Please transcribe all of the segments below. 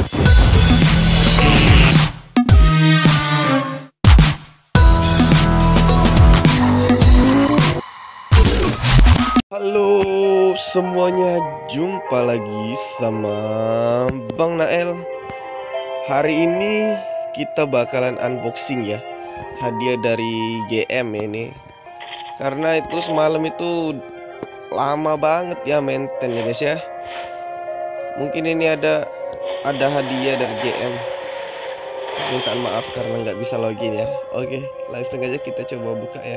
Halo semuanya, jumpa lagi sama Bang Nael. Hari ini kita bakalan unboxing ya, hadiah dari GM ini. Karena itu semalam itu lama banget ya mainten ya guys ya. Mungkin ini ada hadiah dari GM. Minta maaf karena nggak bisa login ya. Oke, langsung aja kita coba buka ya.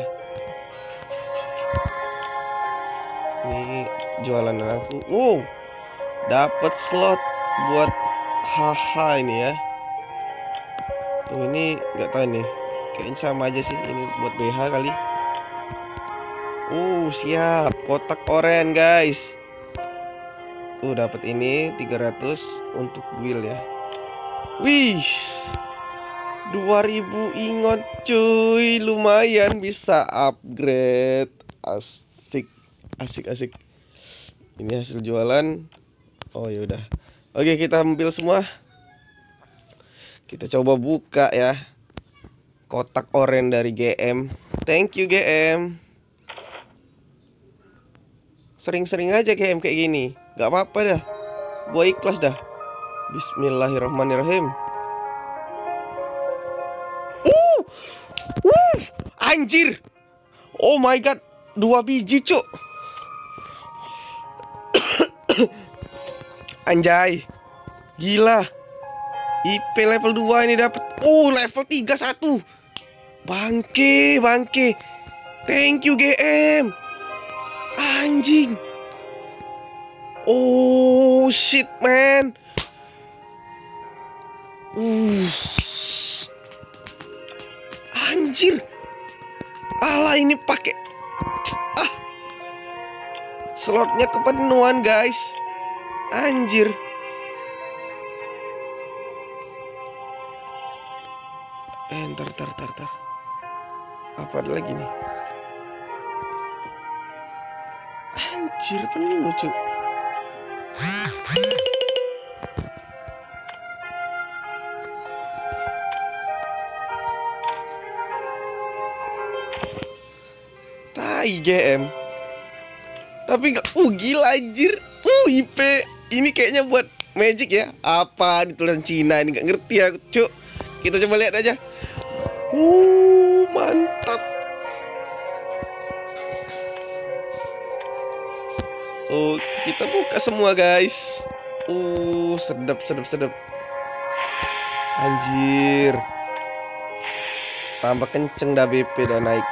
Ini jualan aku. Wow, dapat slot buat haha ini ya. Tuh ini nggak tahu nih, kayaknya sama aja sih, ini buat BH kali. Siap, kotak oranye guys. Dapat ini 300 untuk wheel ya. Wih, 2000 ingot cuy, lumayan bisa upgrade. Asik. Ini hasil jualan. Oh ya udah. Oke, kita ambil semua. Kita coba buka ya. Kotak oranye dari GM. Thank you GM. Sering-sering aja GM kayak gini. Gak apa-apa dah. Gua ikhlas dah. Bismillahirrahmanirrahim. Anjir. Oh my god, 2 biji cuk. Anjay. Gila. IP level 2 ini dapat. Level 31. Bangke. Thank you GM. Anjing. Oh shit man. Anjir. Alah, ini pakai slotnya kepenuhan guys. Anjir. Ntar. Apa ada lagi nih? Anjir, penuh cuk. Tai GM. Tapi nggak, gila anjir. IP ini kayaknya buat magic ya. Apa di tulisan Cina ini, nggak ngerti ya cuk. Kita coba lihat aja. Mantap. Kita buka semua guys. Sedap. Anjir. Tambah kenceng dah BP dah naik.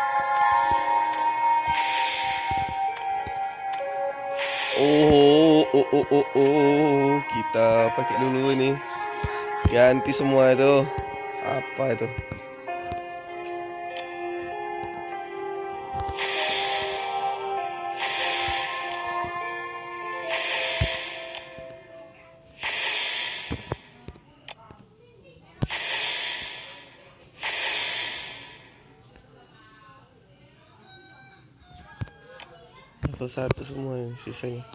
Kita pakai dulu ini. Ganti semua itu. Apa itu? Level 1 semua yang sisanya.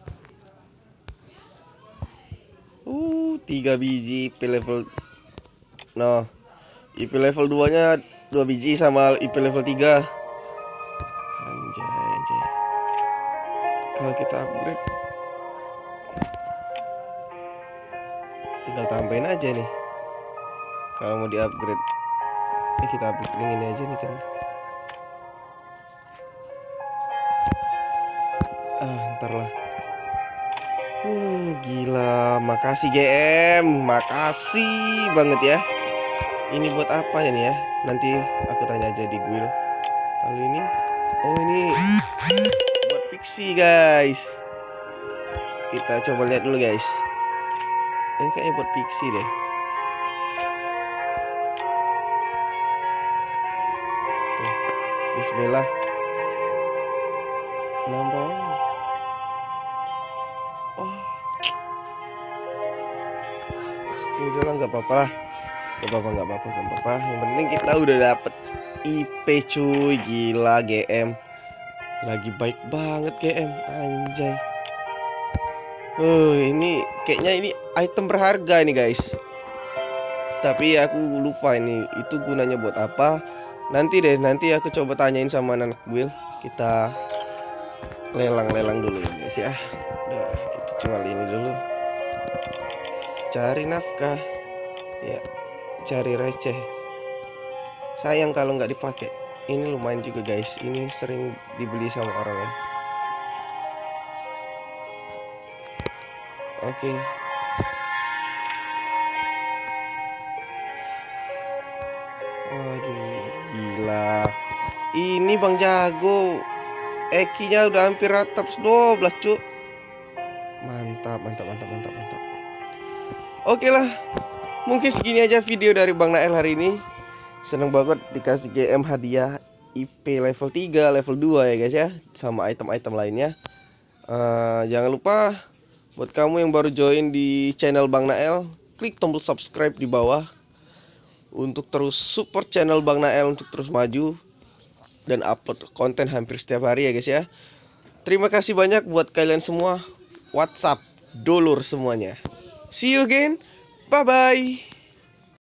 3 biji IP level. Nah, IP level 2 nya 2 biji sama IP level 3. Anjay. Kalau kita upgrade, tinggal tambahin aja nih. Kalau mau di upgrade, kita upgrade yang ini aja nih kan. Ntar lah. Gila, makasih GM, makasih banget ya. Ini buat apa ini ya? Nanti aku tanya aja di Guild. Kalau ini, ini buat Pixie guys. Kita coba lihat dulu guys. Ini kayaknya buat Pixie deh. Bismillah. Nambah. Udahlah, nggak apa-apa lah. Nggak apa-apa. Yang penting kita udah dapet IP cuy. Gila GM. Lagi baik banget GM. Anjay. Ini kayaknya ini item berharga nih guys. Tapi aku lupa ini itu gunanya buat apa. Nanti aku coba tanyain sama anak build. Kita lelang-lelang dulu ya guys ya. Udah, kita jual ini dulu. Cari nafkah. Ya, cari receh. Sayang kalau nggak dipakai. Ini lumayan juga guys. Ini sering dibeli sama orang ya. Oke. Waduh, gila. Ini Bang Jago. Ekinya udah hampir ratap 12, cuk. Mantap. Oke lah. Mungkin segini aja video dari Bang Nael hari ini. Seneng banget dikasih GM hadiah IP level 3, level 2 ya guys ya. Sama item-item lainnya. Jangan lupa buat kamu yang baru join di channel Bang Nael, klik tombol subscribe di bawah untuk terus support channel Bang Nael untuk terus maju dan upload konten hampir setiap hari ya guys ya. Terima kasih banyak buat kalian semua. WhatsApp dulur semuanya. See you again. Bye bye.